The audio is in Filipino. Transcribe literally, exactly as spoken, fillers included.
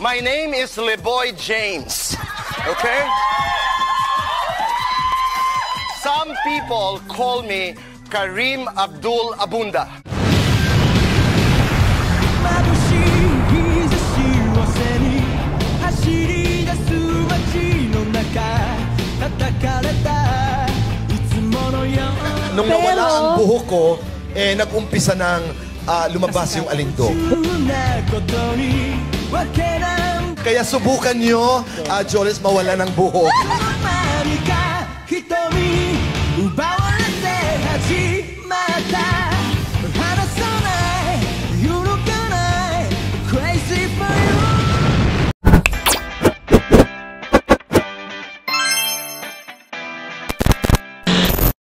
My name is Leboy James. Okay? Some people call me Kareem Abdul Abunda. Nung nawala ang buhok ko, eh, nag-umpisa ng uh, lumabas yung alindog. Kaya subukan nyo, uh, Jolis, mawala ng buhok.